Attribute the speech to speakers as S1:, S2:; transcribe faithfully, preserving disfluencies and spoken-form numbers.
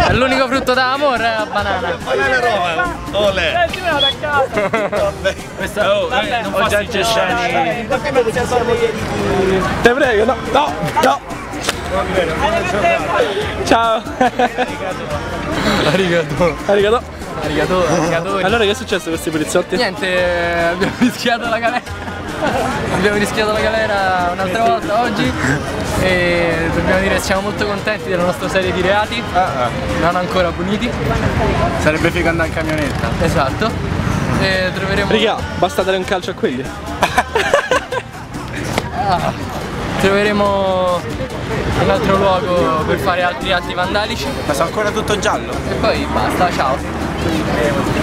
S1: È l'unico frutto d'amore, è la banana.
S2: Banana Roma. Olè.
S3: Eh, ci vado a casa.
S1: Questa oh, eh, non fa sceni.
S3: Te prego, no, no, no. Ciao.
S1: Arigato.
S3: Arigato.
S1: Arigato, arigato.
S3: Allora che è successo a questi poliziotti?
S1: Niente, abbiamo rischiato la galera. Abbiamo rischiato la galera un'altra volta oggi e dobbiamo dire che siamo molto contenti della nostra serie di reati,
S2: Ah, ah.
S1: non ancora puniti.
S2: Sarebbe figo andare in camionetta.
S1: Esatto. E troveremo.
S3: Raga, basta dare un calcio a quelli.
S1: Ah, troveremo un altro luogo per fare altri atti vandalici.
S2: Ma sono ancora tutto giallo.
S1: E poi basta, ciao.